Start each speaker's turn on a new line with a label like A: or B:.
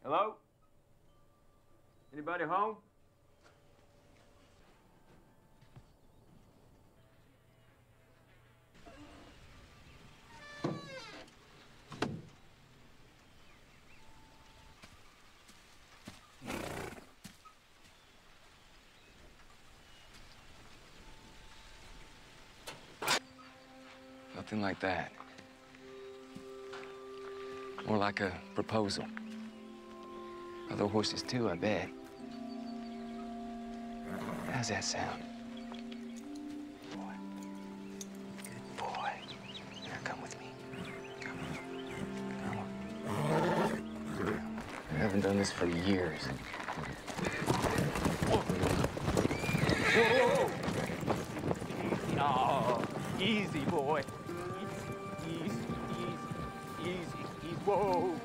A: Hello? Anybody home?
B: Nothing like that. More like a proposal. Other horses too, I bet. How's that sound? Boy. Good boy. Now come with me. Come on. Come on. I haven't done this for years.
A: Whoa. Whoa. Oh, easy, boy. Easy, easy, easy, easy. Whoa.